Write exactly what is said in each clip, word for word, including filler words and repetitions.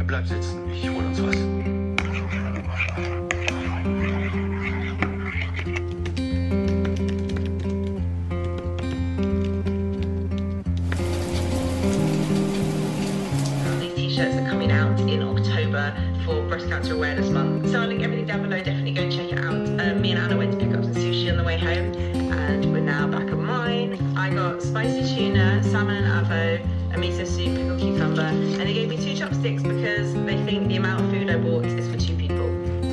Bleib sitzen, ich hol uns was. T-shirts are coming out in October for Breast Cancer Awareness Month. So I'll link everything down below, definitely go and check it out. Uh, me and Anna went to pick up some sushi on the way home and we're now back at mine. I got spicy tuna, salmon and avo, a miso soup, pickled cucumber, and they gave me two chopsticks because they think the amount of food I bought is for two people.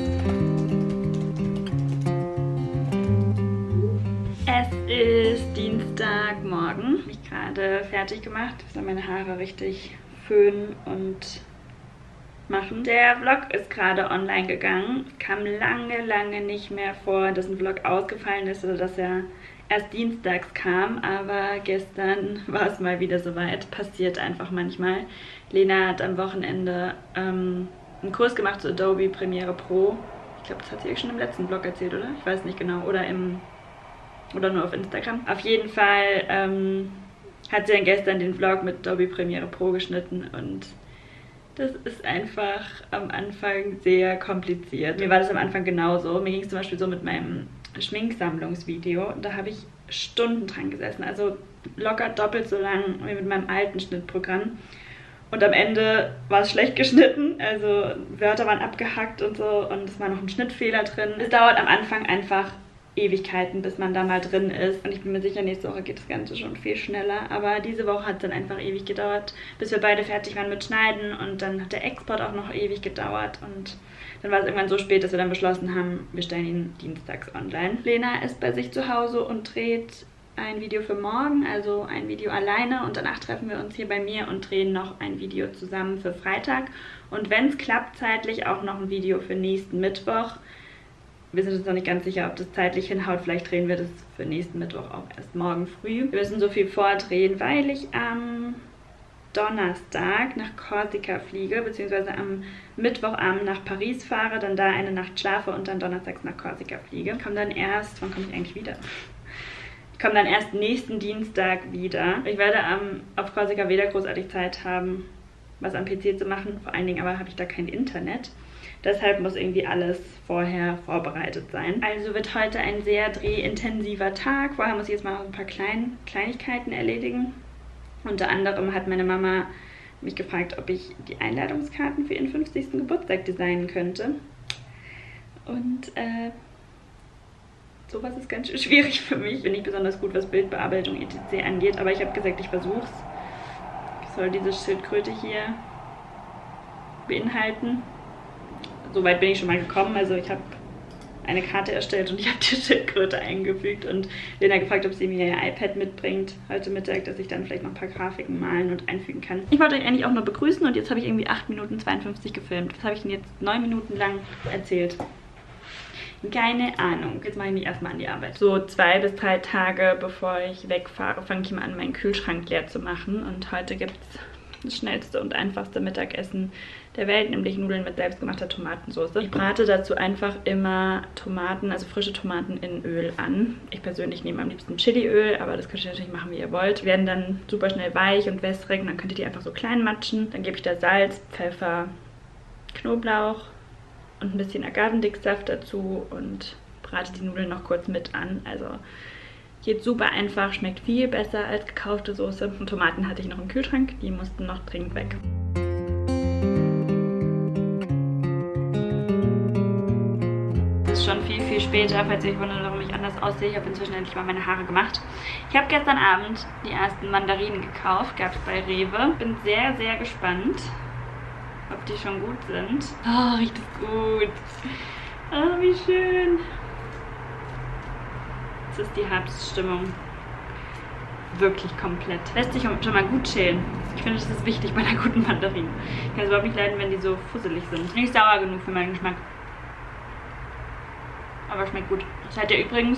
Es ist Dienstagmorgen. Ich habe gerade fertig gemacht. Ich soll meine Haare richtig föhnen und machen. Der Vlog ist gerade online gegangen. Es kam lange, lange nicht mehr vor, dass ein Vlog ausgefallen ist oder dass er erst dienstags kam, aber gestern war es mal wieder soweit. Passiert einfach manchmal. Lena hat am Wochenende ähm, einen Kurs gemacht zu Adobe Premiere Pro. Ich glaube, das hat sie euch schon im letzten Vlog erzählt, oder? Ich weiß nicht genau. Oder im oder nur auf Instagram. Auf jeden Fall ähm, hat sie dann gestern den Vlog mit Adobe Premiere Pro geschnitten und das ist einfach am Anfang sehr kompliziert. Mir war das am Anfang genauso. Mir ging es zum Beispiel so mit meinem Schminksammlungsvideo. Da habe ich Stunden dran gesessen. Also locker doppelt so lang wie mit meinem alten Schnittprogramm. Und am Ende war es schlecht geschnitten. Also Wörter waren abgehackt und so. Und es war noch ein Schnittfehler drin. Es dauert am Anfang einfach Ewigkeiten, bis man da mal drin ist. Und ich bin mir sicher, nächste Woche geht das Ganze schon viel schneller. Aber diese Woche hat es dann einfach ewig gedauert, bis wir beide fertig waren mit Schneiden. Und dann hat der Export auch noch ewig gedauert. Und dann war es irgendwann so spät, dass wir dann beschlossen haben, wir stellen ihn dienstags online. Lena ist bei sich zu Hause und dreht ein Video für morgen, also ein Video alleine. Und danach treffen wir uns hier bei mir und drehen noch ein Video zusammen für Freitag. Und wenn es klappt, zeitlich auch noch ein Video für nächsten Mittwoch. Wir sind uns noch nicht ganz sicher, ob das zeitlich hinhaut. Vielleicht drehen wir das für nächsten Mittwoch auch erst morgen früh. Wir müssen so viel vordrehen, weil ich am Donnerstag nach Korsika fliege, beziehungsweise am Mittwochabend nach Paris fahre, dann da eine Nacht schlafe und dann donnerstags nach Korsika fliege. Ich komme dann erst, wann komme ich eigentlich wieder? Ich komme dann erst nächsten Dienstag wieder. Ich werde am, auf Korsika weder großartig Zeit haben, was am P C zu machen. Vor allen Dingen aber habe ich da kein Internet. Deshalb muss irgendwie alles vorher vorbereitet sein. Also wird heute ein sehr drehintensiver Tag. Vorher muss ich jetzt mal noch ein paar Klein Kleinigkeiten erledigen. Unter anderem hat meine Mama mich gefragt, ob ich die Einladungskarten für ihren fünfzigsten Geburtstag designen könnte. Und äh, sowas ist ganz schön schwierig für mich. Ich bin nicht besonders gut, was Bildbearbeitung et cetera angeht, aber ich habe gesagt, ich versuche es. Ich soll diese Schildkröte hier beinhalten. Soweit bin ich schon mal gekommen. Also ich habe eine Karte erstellt und ich habe die Schildkröte eingefügt und Lena gefragt, ob sie mir ihr iPad mitbringt heute Mittag, dass ich dann vielleicht noch ein paar Grafiken malen und einfügen kann. Ich wollte euch eigentlich auch nur begrüßen und jetzt habe ich irgendwie acht Minuten zweiundfünfzig gefilmt. Was habe ich denn jetzt neun Minuten lang erzählt? Keine Ahnung. Jetzt mache ich mich erstmal an die Arbeit. So zwei bis drei Tage bevor ich wegfahre, fange ich mal an, meinen Kühlschrank leer zu machen. Und heute gibt es das schnellste und einfachste Mittagessen der Welt, nämlich Nudeln mit selbstgemachter Tomatensauce. Ich brate dazu einfach immer Tomaten, also frische Tomaten in Öl an. Ich persönlich nehme am liebsten Chiliöl, aber das könnt ihr natürlich machen, wie ihr wollt. Die werden dann super schnell weich und wässrig und dann könnt ihr die einfach so klein matschen. Dann gebe ich da Salz, Pfeffer, Knoblauch und ein bisschen Agavendicksaft dazu und brate die Nudeln noch kurz mit an. Also geht super einfach, schmeckt viel besser als gekaufte Soße. Und Tomaten hatte ich noch im Kühlschrank, die mussten noch dringend weg. Es ist schon viel, viel später, falls ihr euch wundert, warum ich anders aussehe. Ich habe inzwischen endlich mal meine Haare gemacht. Ich habe gestern Abend die ersten Mandarinen gekauft, gab es bei Rewe. Bin sehr, sehr gespannt, ob die schon gut sind. Oh, riecht es gut. Oh, wie schön. Jetzt ist die Herbststimmung wirklich komplett. Lässt sich schon mal gut chillen. Ich finde, das ist wichtig bei einer guten Mandarine. Ich kann es überhaupt nicht leiden, wenn die so fusselig sind. Nicht sauer genug für meinen Geschmack. Aber schmeckt gut. Seid ihr übrigens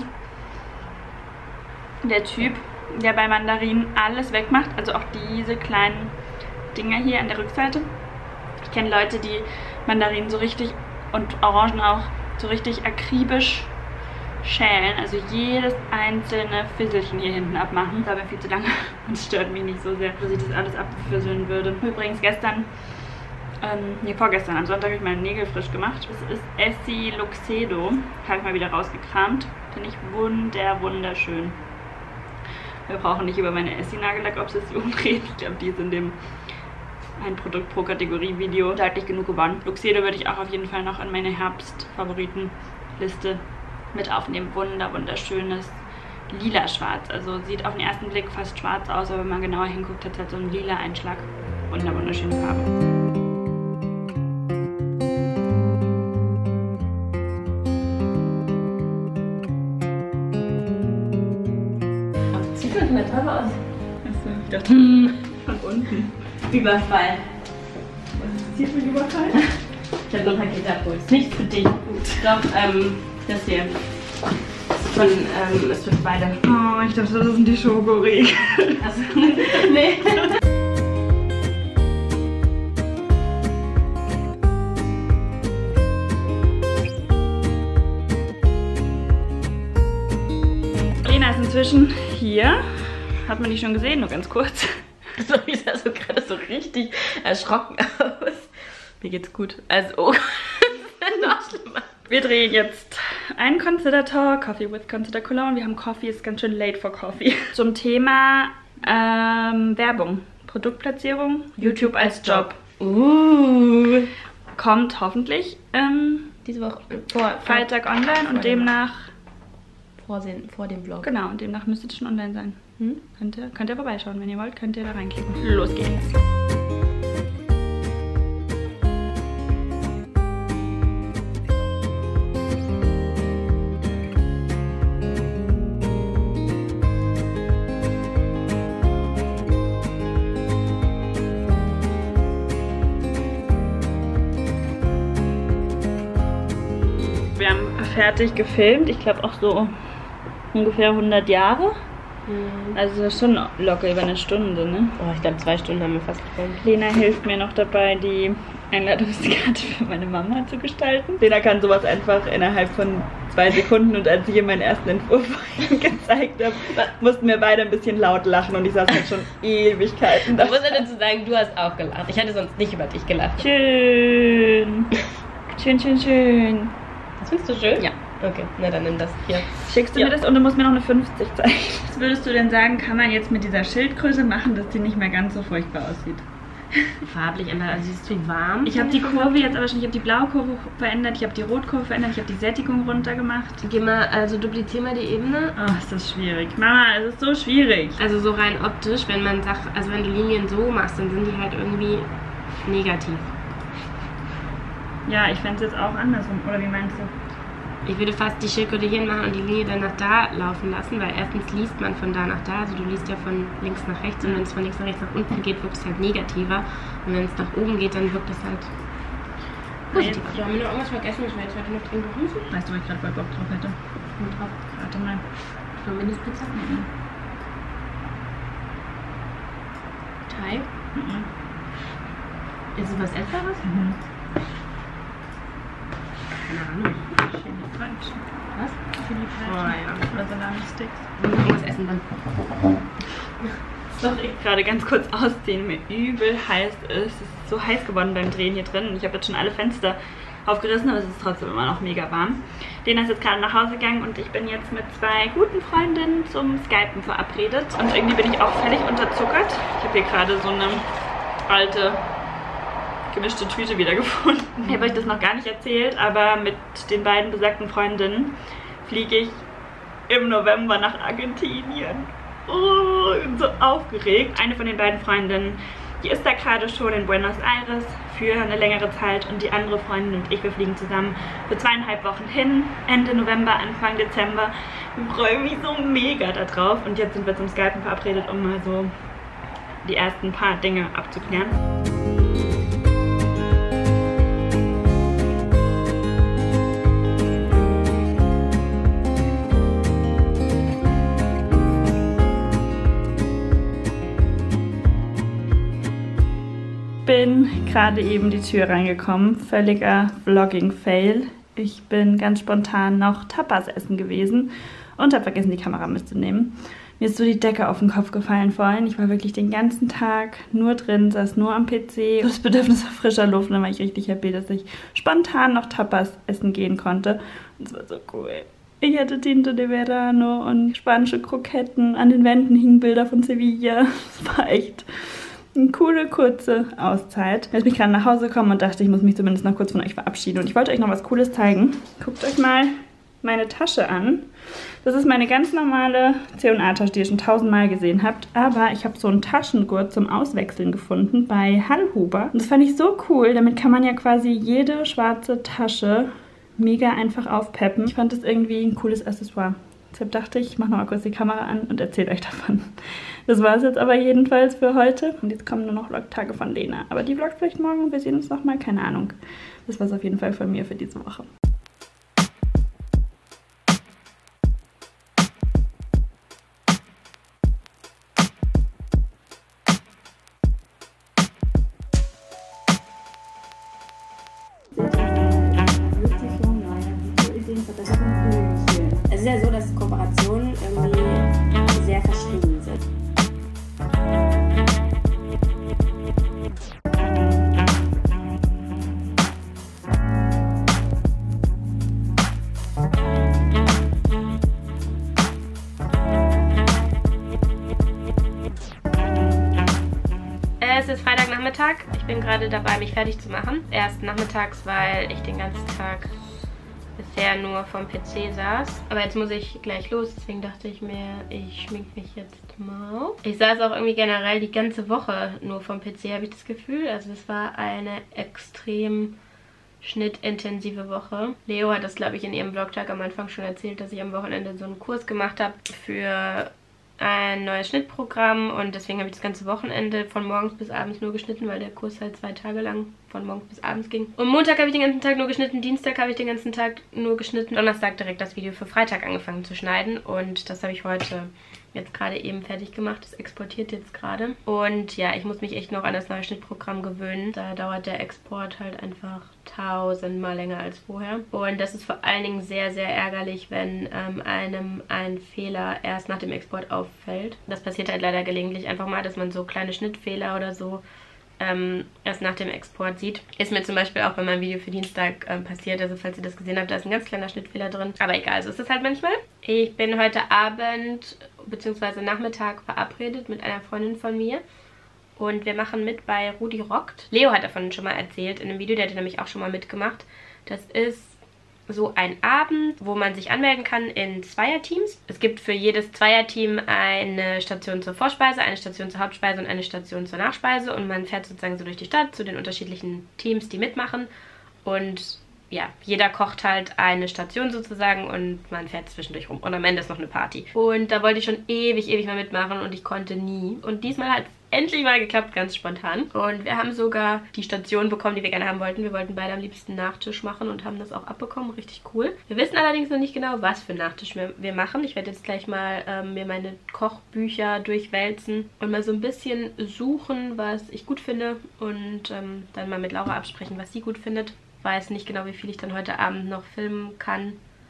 der Typ, der bei Mandarinen alles wegmacht. Also auch diese kleinen Dinger hier an der Rückseite. Ich kenne Leute, die Mandarinen so richtig und Orangen auch so richtig akribisch schälen, also jedes einzelne Fisselchen hier hinten abmachen. Das ist aber viel zu lange und stört mich nicht so sehr, dass ich das alles abfisseln würde. Übrigens gestern Ähm, nee, vorgestern, am Sonntag habe ich meine Nägel frisch gemacht. Das ist Essie Luxedo. Habe ich mal wieder rausgekramt. Finde ich wunder, wunderschön. Wir brauchen nicht über meine Essie-Nagellack-Obsession reden. Ich glaube, die ist in dem ein Produkt pro Kategorie Video deutlich genug gewonnen. Luxedo würde ich auch auf jeden Fall noch in meine Herbst-Favoriten-Liste mit aufnehmen. Wunder, wunderschönes lila Schwarz. Also sieht auf den ersten Blick fast schwarz aus, aber wenn man genauer hinguckt, hat es halt so einen lila Einschlag. Wunder, wunderschöne Farbe. Das sieht doch nicht toll aus. Achso, ich dachte hm. von unten. Überfall. Was ist hier für ein Überfall? Ich habe noch ein Paket abgeholt. Nicht für dich. Gut. Doch, ähm, das hier. Ist von, ähm, ist für beide. Oh, ich dachte, das sind die Schokoriegel. Also, nee. Lena ist inzwischen hier. Hat man die schon gesehen? Nur ganz kurz. Sorry, ich sah so gerade so richtig erschrocken aus. Mir geht's gut. Also, oh Gott, das ist noch schlimmer. Wir drehen jetzt einen Consider Talk, Coffee with Consider Cologne. Wir haben Coffee, ist ganz schön late for Coffee. Zum Thema ähm, Werbung, Produktplatzierung, YouTube als Job. Uh. Kommt hoffentlich ähm, Diese Woche vor Freitag online und demnach... Vorsehen, vor dem Vlog. Genau, und demnach müsste es schon online sein. Hm? Könnt ihr, könnt ihr vorbeischauen, wenn ihr wollt, könnt ihr da reinklicken. Los geht's. Wir haben fertig gefilmt, ich glaube auch so ungefähr hundert Jahre. Mhm. Also schon locker über eine Stunde, ne? Oh, ich glaube zwei Stunden haben wir fast gefilmt. Lena hilft mir noch dabei, die Einladungskarte für meine Mama zu gestalten. Lena kann sowas einfach innerhalb von zwei Sekunden, und als ich ihr meinen ersten Entwurf gezeigt habe, mussten wir beide ein bisschen laut lachen und ich saß halt schon Ewigkeiten da. Ich muss ja dazu sagen, du hast auch gelacht. Ich hätte sonst nicht über dich gelacht. Schön. Schön, schön, schön. Das findest du schön? Ja. Okay, na dann nimm das hier. Schickst du ja. mir das und du musst mir noch eine fünfzig zeigen. Was würdest du denn sagen, kann man jetzt mit dieser Schildgröße machen, dass die nicht mehr ganz so furchtbar aussieht? Farblich ändern, also sie ist zu warm. Ich habe die Kurve jetzt aber schon, ich habe die Blaukurve verändert, ich habe die Rotkurve verändert, ich habe die Sättigung runtergemacht. Geh mal, also duplizier mal die Ebene. Oh, ist das schwierig. Mama, es ist so schwierig. Also so rein optisch, wenn man sagt, also wenn du Linien so machst, dann sind die halt irgendwie negativ. Ja, ich fände es jetzt auch andersrum. Oder wie meinst du? Ich würde fast die Schildkröte hier machen und die Linie dann nach da laufen lassen, weil erstens liest man von da nach da, also du liest ja von links nach rechts, und wenn es von links nach rechts nach unten geht, wirkt es halt negativer, und wenn es nach oben geht, dann wirkt es halt positiver. Haben wir noch irgendwas vergessen, was wir jetzt heute noch trinken müssen? Weißt du, wo ich gerade voll Bock drauf hätte? Und drauf. Warte mal. Noch Mindestpizza? Mhm. Thai? Mhm. Ist es was Essbares? Mhm. Keine Ahnung. Chili French. Was? Chili French. Oh ja. Oder Salami-Sticks. Wir müssen irgendwas essen dann. Sorry. Gerade ganz kurz ausziehen. Mir übel heiß ist. Es ist so heiß geworden beim Drehen hier drin. Ich habe jetzt schon alle Fenster aufgerissen, aber es ist trotzdem immer noch mega warm. Lena ist jetzt gerade nach Hause gegangen und ich bin jetzt mit zwei guten Freundinnen zum Skypen verabredet. Und irgendwie bin ich auch völlig unterzuckert. Ich habe hier gerade so eine alte gemischte Tüte wiedergefunden. Ich habe euch das noch gar nicht erzählt, aber mit den beiden besagten Freundinnen fliege ich im November nach Argentinien. Oh, ich bin so aufgeregt. Eine von den beiden Freundinnen, die ist da gerade schon in Buenos Aires für eine längere Zeit, und die andere Freundin und ich, wir fliegen zusammen für zweieinhalb Wochen hin, Ende November, Anfang Dezember. Ich freue mich so mega da drauf, und jetzt sind wir zum Skypen verabredet, um mal so die ersten paar Dinge abzuklären. Bin gerade eben die Tür reingekommen, völliger Vlogging-Fail. Ich bin ganz spontan noch Tapas essen gewesen und habe vergessen, die Kamera mitzunehmen. Mir ist so die Decke auf den Kopf gefallen vorhin. Ich war wirklich den ganzen Tag nur drin, saß nur am P C. Das Bedürfnis nach frischer Luft. Und dann war ich richtig happy, dass ich spontan noch Tapas essen gehen konnte. Und es war so cool. Ich hatte Tinto de Verano und spanische Kroketten. An den Wänden hingen Bilder von Sevilla. Es war echt eine coole, kurze Auszeit. Jetzt bin ich gerade nach Hause gekommen und dachte, ich muss mich zumindest noch kurz von euch verabschieden. Und ich wollte euch noch was Cooles zeigen. Guckt euch mal meine Tasche an. Das ist meine ganz normale C und A-Tasche, die ihr schon tausendmal gesehen habt. Aber ich habe so einen Taschengurt zum Auswechseln gefunden bei Hallhuber. Und das fand ich so cool. Damit kann man ja quasi jede schwarze Tasche mega einfach aufpeppen. Ich fand das irgendwie ein cooles Accessoire. Deshalb dachte ich, ich mache nochmal kurz die Kamera an und erzähle euch davon. Das war es jetzt aber jedenfalls für heute. Und jetzt kommen nur noch Vlogtage von Lena. Aber die vloggt vielleicht morgen und wir sehen uns nochmal. Keine Ahnung. Das war es auf jeden Fall von mir für diese Woche. Es ist ja so, dass Kooperationen irgendwie sehr verschrieben sind. Es ist Freitagnachmittag. Ich bin gerade dabei, mich fertig zu machen. Erst nachmittags, weil ich den ganzen Tag bisher nur vom P C saß. Aber jetzt muss ich gleich los, deswegen dachte ich mir, ich schmink mich jetzt mal. Ich saß auch irgendwie generell die ganze Woche nur vom P C, habe ich das Gefühl. Also es war eine extrem schnittintensive Woche. Leo hat das, glaube ich, in ihrem Vlogtag am Anfang schon erzählt, dass ich am Wochenende so einen Kurs gemacht habe für ein neues Schnittprogramm und deswegen habe ich das ganze Wochenende von morgens bis abends nur geschnitten, weil der Kurs halt zwei Tage lang von morgens bis abends ging. Und Montag habe ich den ganzen Tag nur geschnitten, Dienstag habe ich den ganzen Tag nur geschnitten, Donnerstag direkt das Video für Freitag angefangen zu schneiden und das habe ich heute jetzt gerade eben fertig gemacht. Das exportiert jetzt gerade. Und ja, ich muss mich echt noch an das neue Schnittprogramm gewöhnen. Da dauert der Export halt einfach tausendmal länger als vorher. Und das ist vor allen Dingen sehr, sehr ärgerlich, wenn ähm, einem ein Fehler erst nach dem Export auffällt. Das passiert halt leider gelegentlich einfach mal, dass man so kleine Schnittfehler oder so ähm, erst nach dem Export sieht. Ist mir zum Beispiel auch bei meinem Video für Dienstag ähm, passiert. Also falls ihr das gesehen habt, da ist ein ganz kleiner Schnittfehler drin. Aber egal, so ist es halt manchmal. Ich bin heute Abend bzw. Nachmittag verabredet mit einer Freundin von mir. Und wir machen mit bei Rudi Rockt. Leo hat davon schon mal erzählt in einem Video, der hat nämlich auch schon mal mitgemacht. Das ist so ein Abend, wo man sich anmelden kann in Zweierteams. Es gibt für jedes Zweierteam eine Station zur Vorspeise, eine Station zur Hauptspeise und eine Station zur Nachspeise. Und man fährt sozusagen so durch die Stadt zu den unterschiedlichen Teams, die mitmachen. Und ja, jeder kocht halt eine Station sozusagen und man fährt zwischendurch rum. Und am Ende ist noch eine Party. Und da wollte ich schon ewig, ewig mal mitmachen und ich konnte nie. Und diesmal hat es endlich mal geklappt, ganz spontan. Und wir haben sogar die Station bekommen, die wir gerne haben wollten. Wir wollten beide am liebsten Nachtisch machen und haben das auch abbekommen. Richtig cool. Wir wissen allerdings noch nicht genau, was für Nachtisch wir, wir machen. Ich werde jetzt gleich mal ähm, mir meine Kochbücher durchwälzen und mal so ein bisschen suchen, was ich gut finde. Und ähm, dann mal mit Laura absprechen, was sie gut findet. Weiß nicht genau, wie viel ich dann heute Abend noch filmen kann.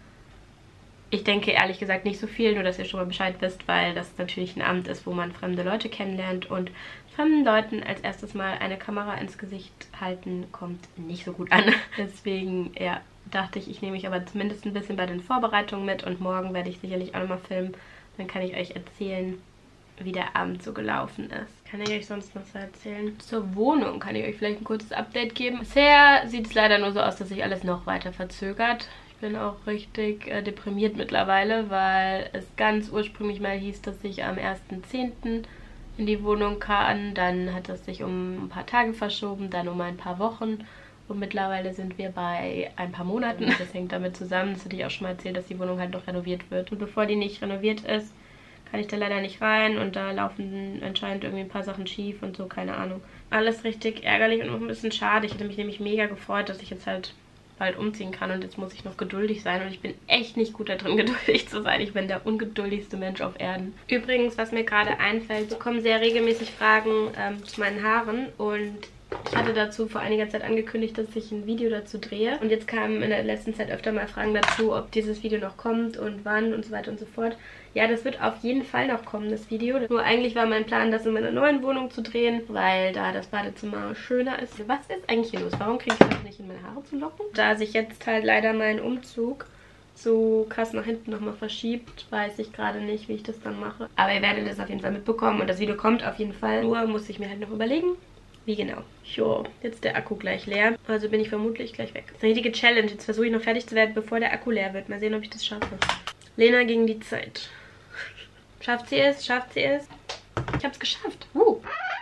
Ich denke ehrlich gesagt nicht so viel, nur dass ihr schon mal Bescheid wisst, weil das natürlich ein Abend ist, wo man fremde Leute kennenlernt und fremden Leuten als erstes mal eine Kamera ins Gesicht halten kommt nicht so gut an. Deswegen, ja, dachte ich, ich nehme mich aber zumindest ein bisschen bei den Vorbereitungen mit und morgen werde ich sicherlich auch nochmal filmen. Dann kann ich euch erzählen, wie der Abend so gelaufen ist. Kann ich euch sonst noch so erzählen? Zur Wohnung kann ich euch vielleicht ein kurzes Update geben. Bisher sieht es leider nur so aus, dass sich alles noch weiter verzögert. Ich bin auch richtig äh, deprimiert mittlerweile, weil es ganz ursprünglich mal hieß, dass ich am ersten zehnten in die Wohnung kann. Dann hat es sich um ein paar Tage verschoben, dann um ein paar Wochen. Und mittlerweile sind wir bei ein paar Monaten. Das hängt damit zusammen, das hatte ich auch schon mal erzählt, dass die Wohnung halt noch renoviert wird. Und bevor die nicht renoviert ist, kann ich da leider nicht rein und da laufen anscheinend irgendwie ein paar Sachen schief und so, keine Ahnung. Alles richtig ärgerlich und auch ein bisschen schade. Ich hätte mich nämlich mega gefreut, dass ich jetzt halt bald umziehen kann und jetzt muss ich noch geduldig sein und ich bin echt nicht gut da drin, geduldig zu sein. Ich bin der ungeduldigste Mensch auf Erden. Übrigens, was mir gerade einfällt, es kommen sehr regelmäßig Fragen ähm, zu meinen Haaren und Ich hatte dazu vor einiger Zeit angekündigt, dass ich ein Video dazu drehe. Und jetzt kamen in der letzten Zeit öfter mal Fragen dazu, ob dieses Video noch kommt und wann und so weiter und so fort. Ja, das wird auf jeden Fall noch kommen, das Video. Nur eigentlich war mein Plan, das in meiner neuen Wohnung zu drehen, weil da das Badezimmer schöner ist. Was ist eigentlich hier los? Warum kriege ich das nicht in meine Haare zu locken? Da sich jetzt halt leider mein Umzug so krass nach hinten nochmal verschiebt, weiß ich gerade nicht, wie ich das dann mache. Aber ihr werdet das auf jeden Fall mitbekommen und das Video kommt auf jeden Fall. Nur muss ich mir halt noch überlegen, wie genau. Jo, jetzt der Akku gleich leer. Also bin ich vermutlich gleich weg. Das ist eine richtige Challenge. Jetzt versuche ich noch fertig zu werden, bevor der Akku leer wird. Mal sehen, ob ich das schaffe. Lena gegen die Zeit. Schafft sie es? Schafft sie es? Ich habe es geschafft. Uh.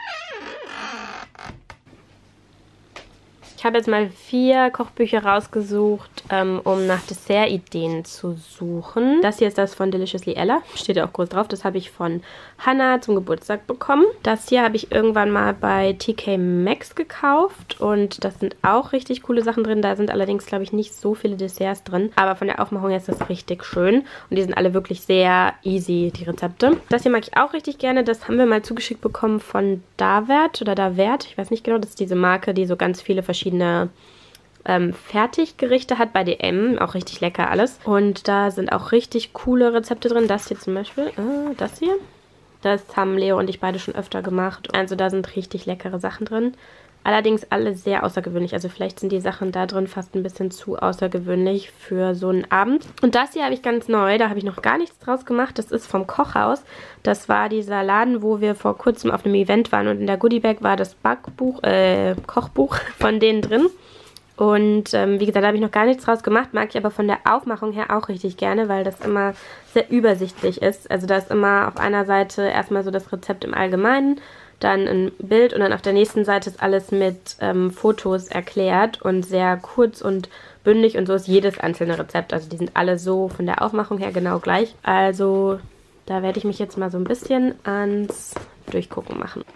Ich habe jetzt mal vier Kochbücher rausgesucht, ähm, um nach Dessert-Ideen zu suchen. Das hier ist das von Deliciously Ella. Steht ja auch groß drauf. Das habe ich von Hannah zum Geburtstag bekommen. Das hier habe ich irgendwann mal bei T K Maxx gekauft. Und das sind auch richtig coole Sachen drin. Da sind allerdings, glaube ich, nicht so viele Desserts drin. Aber von der Aufmachung her ist das richtig schön. Und die sind alle wirklich sehr easy, die Rezepte. Das hier mag ich auch richtig gerne. Das haben wir mal zugeschickt bekommen von Davert oder Davert. Ich weiß nicht genau. Das ist diese Marke, die so ganz viele verschiedene ähm, Fertiggerichte hat bei D M. Auch richtig lecker alles. Und da sind auch richtig coole Rezepte drin. Das hier zum Beispiel. Äh, das hier. Das haben Leo und ich beide schon öfter gemacht. Also da sind richtig leckere Sachen drin. Allerdings alle sehr außergewöhnlich. Also vielleicht sind die Sachen da drin fast ein bisschen zu außergewöhnlich für so einen Abend. Und das hier habe ich ganz neu. Da habe ich noch gar nichts draus gemacht. Das ist vom Kochhaus. Das war dieser Laden, wo wir vor kurzem auf einem Event waren. Und in der Goodiebag war das Backbuch, äh, Kochbuch von denen drin. Und ähm, wie gesagt, da habe ich noch gar nichts draus gemacht. Mag ich aber von der Aufmachung her auch richtig gerne, weil das immer sehr übersichtlich ist. Also da ist immer auf einer Seite erstmal so das Rezept im Allgemeinen, dann ein Bild und dann auf der nächsten Seite ist alles mit ähm, Fotos erklärt und sehr kurz und bündig und so ist jedes einzelne Rezept. Also die sind alle so von der Aufmachung her genau gleich. Also da werde ich mich jetzt mal so ein bisschen ans Durchgucken machen.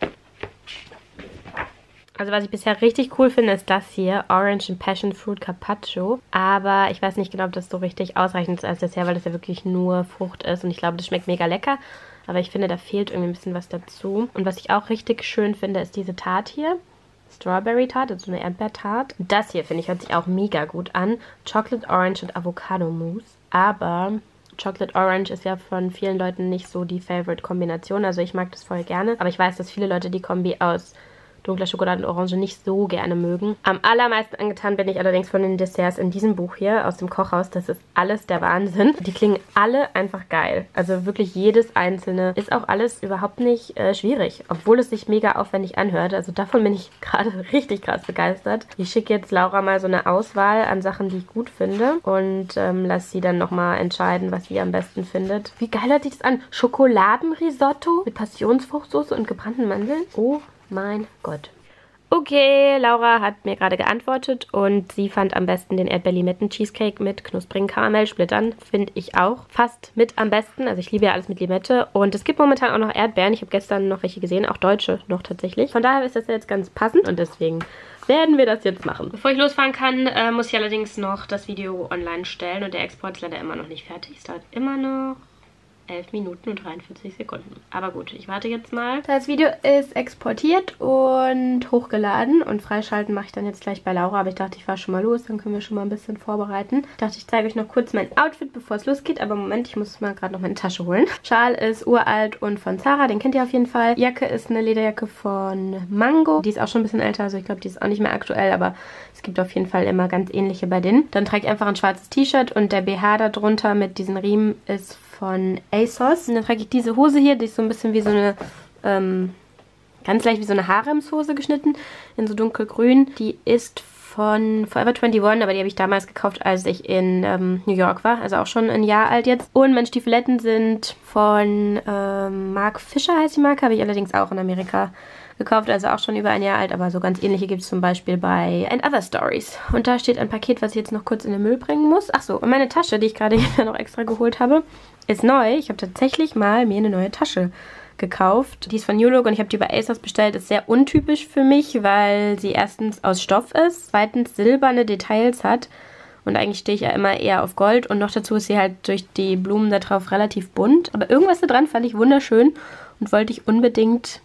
Also was ich bisher richtig cool finde, ist das hier, Orange and Passion Fruit Carpaccio. Aber ich weiß nicht genau, ob das so richtig ausreichend ist als Dessert, weil das ja wirklich nur Frucht ist. Und ich glaube, das schmeckt mega lecker. Aber ich finde, da fehlt irgendwie ein bisschen was dazu. Und was ich auch richtig schön finde, ist diese Tarte hier. Strawberry Tart, also eine Erdbeertart. Das hier, finde ich, hört sich auch mega gut an. Chocolate Orange und Avocado Mousse. Aber Chocolate Orange ist ja von vielen Leuten nicht so die Favorite-Kombination. Also ich mag das voll gerne. Aber ich weiß, dass viele Leute die Kombi aus dunkler Schokolade und Orange nicht so gerne mögen. Am allermeisten angetan bin ich allerdings von den Desserts in diesem Buch hier aus dem Kochhaus. Das ist alles der Wahnsinn. Die klingen alle einfach geil. Also wirklich jedes einzelne ist auch alles überhaupt nicht äh, schwierig, obwohl es sich mega aufwendig anhört. Also davon bin ich gerade richtig krass begeistert. Ich schicke jetzt Laura mal so eine Auswahl an Sachen, die ich gut finde und ähm, lasse sie dann nochmal entscheiden, was sie am besten findet. Wie geil hört sich das an? Schokoladenrisotto mit Passionsfruchtsoße und gebrannten Mandeln? Oh mein Gott. Okay, Laura hat mir gerade geantwortet und sie fand am besten den Erdbeer-Limetten-Cheesecake mit knusprigen Karamellsplittern. Finde ich auch fast mit am besten. Also ich liebe ja alles mit Limette. Und es gibt momentan auch noch Erdbeeren. Ich habe gestern noch welche gesehen, auch deutsche noch tatsächlich. Von daher ist das jetzt ganz passend und deswegen werden wir das jetzt machen. Bevor ich losfahren kann, äh, muss ich allerdings noch das Video online stellen und der Export ist leider immer noch nicht fertig. Es dauert immer noch elf Minuten und dreiundvierzig Sekunden. Aber gut, ich warte jetzt mal. Das Video ist exportiert und hochgeladen und freischalten mache ich dann jetzt gleich bei Laura. Aber ich dachte, ich fahre schon mal los, dann können wir schon mal ein bisschen vorbereiten. Ich dachte, ich zeige euch noch kurz mein Outfit, bevor es losgeht. Aber Moment, ich muss mal gerade noch meine Tasche holen. Schal ist uralt und von Zara, den kennt ihr auf jeden Fall. Jacke ist eine Lederjacke von Mango. Die ist auch schon ein bisschen älter, also ich glaube, die ist auch nicht mehr aktuell, aber es gibt auf jeden Fall immer ganz ähnliche bei denen. Dann trage ich einfach ein schwarzes T-Shirt und der B H darunter mit diesen Riemen ist von ASOS. Und dann trage ich diese Hose hier, die ist so ein bisschen wie so eine, ähm, ganz leicht wie so eine Haremshose geschnitten, in so dunkelgrün. Die ist von Forever einundzwanzig, aber die habe ich damals gekauft, als ich in ähm, New York war, also auch schon ein Jahr alt jetzt. Und meine Stiefeletten sind von ähm, Mark Fisher, heißt die Marke, habe ich allerdings auch in Amerika gekauft, also auch schon über ein Jahr alt, aber so ganz ähnliche gibt es zum Beispiel bei And Other Stories. Und da steht ein Paket, was ich jetzt noch kurz in den Müll bringen muss. Ach so, und meine Tasche, die ich gerade hier noch extra geholt habe, ist neu. Ich habe tatsächlich mal mir eine neue Tasche gekauft. Die ist von New Look und ich habe die bei ASOS bestellt. Ist sehr untypisch für mich, weil sie erstens aus Stoff ist, zweitens silberne Details hat. Und eigentlich stehe ich ja immer eher auf Gold. Und noch dazu ist sie halt durch die Blumen da drauf relativ bunt. Aber irgendwas da dran fand ich wunderschön und wollte ich unbedingt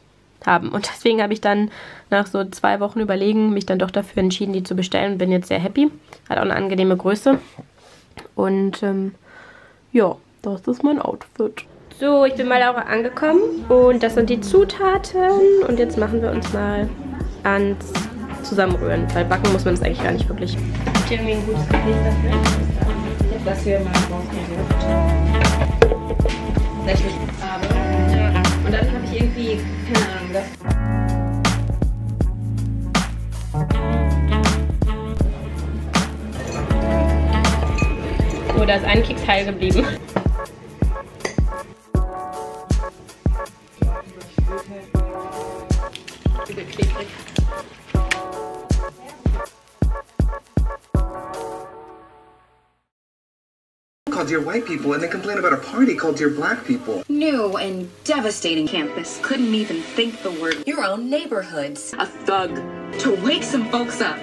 haben. Und deswegen habe ich dann nach so zwei Wochen Überlegen mich dann doch dafür entschieden, die zu bestellen. Bin jetzt sehr happy. Hat auch eine angenehme Größe. Und ähm, ja, das ist mein Outfit. So, ich bin bei Laura angekommen und das sind die Zutaten. Und jetzt machen wir uns mal ans Zusammenrühren, weil backen muss man das eigentlich gar nicht wirklich. Habt ihr irgendwie ein gutes Gefäß dafür? Das hier mal rausgesucht. Tatsächlich. Aber, ja. Und dann habe ich irgendwie, keine Ahnung, das. Oh, da ist ein Keks heil geblieben. Called dear white people and they complain about a party called dear black people. New and devastating campus. Couldn't even think the word. Your own neighborhoods. A thug. To wake some folks up.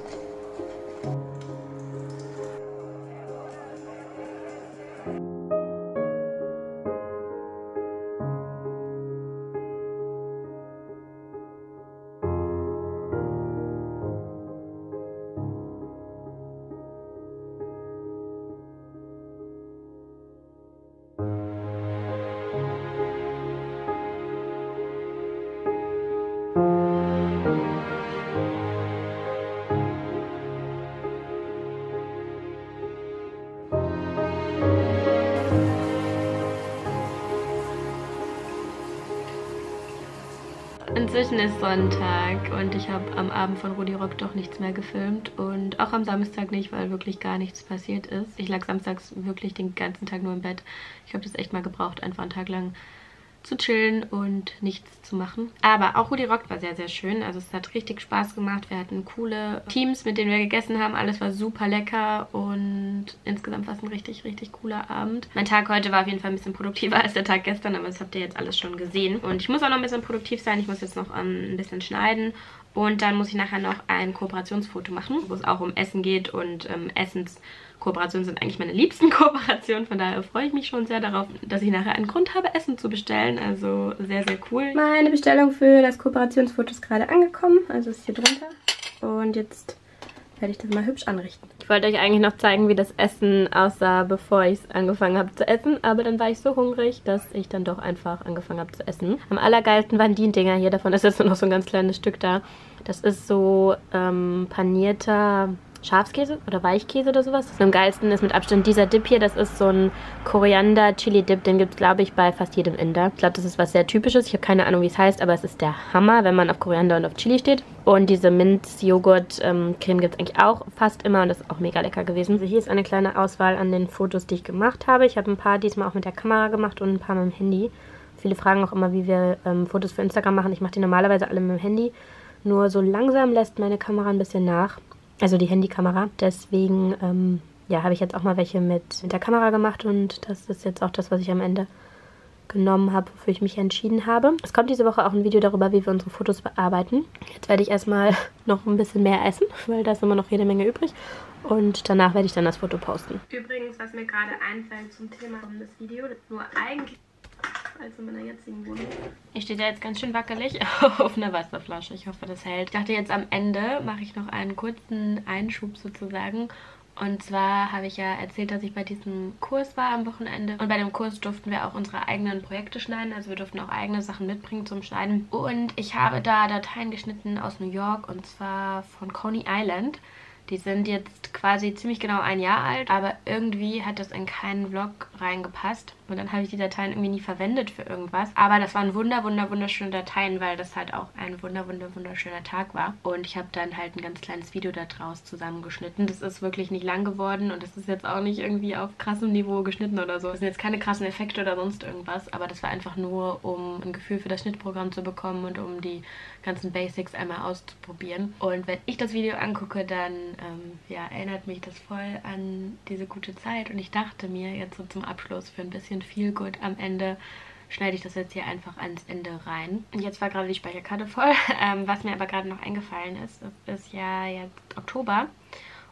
Inzwischen ist Sonntag und ich habe am Abend von Rudi Rock doch nichts mehr gefilmt und auch am Samstag nicht, weil wirklich gar nichts passiert ist. Ich lag samstags wirklich den ganzen Tag nur im Bett. Ich habe das echt mal gebraucht, einfach einen Tag lang zu chillen und nichts zu machen. Aber auch Rudi Rock war sehr, sehr schön. Also es hat richtig Spaß gemacht. Wir hatten coole Teams, mit denen wir gegessen haben. Alles war super lecker und insgesamt war es ein richtig, richtig cooler Abend. Mein Tag heute war auf jeden Fall ein bisschen produktiver als der Tag gestern, aber das habt ihr jetzt alles schon gesehen. Und ich muss auch noch ein bisschen produktiv sein. Ich muss jetzt noch ähm, ein bisschen schneiden. Und dann muss ich nachher noch ein Kooperationsfoto machen, wo es auch um Essen geht und ähm, Essenskooperationen sind eigentlich meine liebsten Kooperationen. Von daher freue ich mich schon sehr darauf, dass ich nachher einen Grund habe, Essen zu bestellen. Also sehr, sehr cool. Meine Bestellung für das Kooperationsfoto ist gerade angekommen. Also ist hier drunter. Und jetzt werde ich das mal hübsch anrichten. Ich wollte euch eigentlich noch zeigen, wie das Essen aussah, bevor ich es angefangen habe zu essen. Aber dann war ich so hungrig, dass ich dann doch einfach angefangen habe zu essen. Am allergeilsten waren die Dinger hier. Davon ist jetzt nur noch so ein ganz kleines Stück da. Das ist so ähm, panierter Schafskäse oder Weichkäse oder sowas. Das am geilsten ist mit Abstand dieser Dip hier. Das ist so ein Koriander-Chili-Dip. Den gibt es, glaube ich, bei fast jedem Inder. Ich glaube, das ist was sehr Typisches. Ich habe keine Ahnung, wie es heißt, aber es ist der Hammer, wenn man auf Koriander und auf Chili steht. Und diese Minz-Joghurt-Creme gibt es eigentlich auch fast immer und das ist auch mega lecker gewesen. Also hier ist eine kleine Auswahl an den Fotos, die ich gemacht habe. Ich habe ein paar diesmal auch mit der Kamera gemacht und ein paar mit dem Handy. Viele fragen auch immer, wie wir ähm, Fotos für Instagram machen. Ich mache die normalerweise alle mit dem Handy. Nur so langsam lässt meine Kamera ein bisschen nach. Also die Handykamera. Deswegen, ähm, ja, habe ich jetzt auch mal welche mit, mit der Kamera gemacht. Und das ist jetzt auch das, was ich am Ende genommen habe, wofür ich mich entschieden habe. Es kommt diese Woche auch ein Video darüber, wie wir unsere Fotos bearbeiten. Jetzt werde ich erstmal noch ein bisschen mehr essen, weil da ist immer noch jede Menge übrig. Und danach werde ich dann das Foto posten. Übrigens, was mir gerade einfällt zum Thema des Videos, nur eigentlich als in meiner jetzigen Wohnung. Ich stehe da jetzt ganz schön wackelig auf einer Wasserflasche. Ich hoffe, das hält. Ich dachte jetzt am Ende mache ich noch einen kurzen Einschub sozusagen. Und zwar habe ich ja erzählt, dass ich bei diesem Kurs war am Wochenende. Und bei dem Kurs durften wir auch unsere eigenen Projekte schneiden. Also wir durften auch eigene Sachen mitbringen zum Schneiden. Und ich habe da Dateien geschnitten aus New York und zwar von Coney Island. Die sind jetzt quasi ziemlich genau ein Jahr alt, aber irgendwie hat das in keinen Vlog reingepasst. Und dann habe ich die Dateien irgendwie nie verwendet für irgendwas. Aber das waren wunder, wunder, wunderschöne Dateien, weil das halt auch ein wunder, wunder, wunderschöner Tag war. Und ich habe dann halt ein ganz kleines Video daraus zusammengeschnitten. Das ist wirklich nicht lang geworden und das ist jetzt auch nicht irgendwie auf krassem Niveau geschnitten oder so. Das sind jetzt keine krassen Effekte oder sonst irgendwas, aber das war einfach nur, um ein Gefühl für das Schnittprogramm zu bekommen und um die ganzen Basics einmal auszuprobieren. Und wenn ich das Video angucke, dann ähm, ja, erinnert mich das voll an diese gute Zeit. Und ich dachte mir jetzt so zum Abschluss für ein bisschen viel gut am Ende schneide ich das jetzt hier einfach ans Ende rein. Und jetzt war gerade die Speicherkarte voll. Ähm, was mir aber gerade noch eingefallen ist, es ist ja jetzt Oktober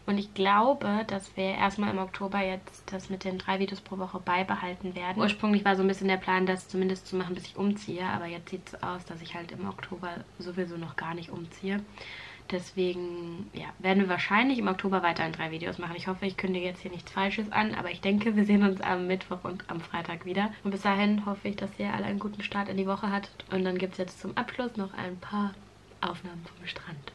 Und ich glaube, dass wir erstmal im Oktober jetzt das mit den drei Videos pro Woche beibehalten werden. Ursprünglich war so ein bisschen der Plan, das zumindest zu machen, bis ich umziehe. Aber jetzt sieht es aus, dass ich halt im Oktober sowieso noch gar nicht umziehe. Deswegen ja, werden wir wahrscheinlich im Oktober weiterhin drei Videos machen. Ich hoffe, ich kündige jetzt hier nichts Falsches an. Aber ich denke, wir sehen uns am Mittwoch und am Freitag wieder. Und bis dahin hoffe ich, dass ihr alle einen guten Start in die Woche hattet. Und dann gibt es jetzt zum Abschluss noch ein paar Aufnahmen vom Strand.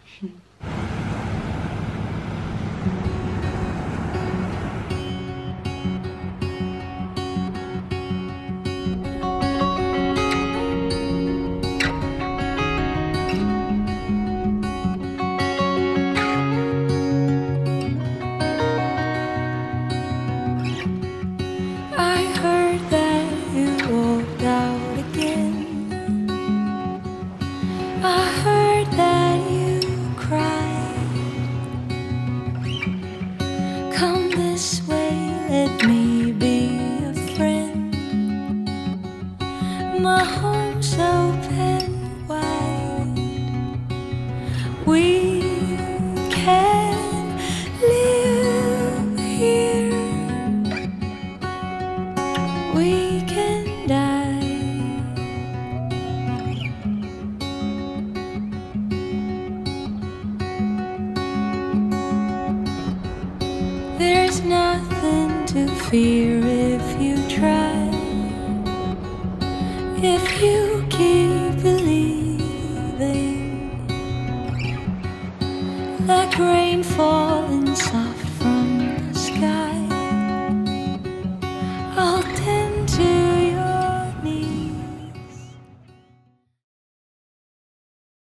Come this way, let me be a friend. My home's open wide. We can live here. We can die. There's nothing to fear if you try. If you keep believing, like rain falling soft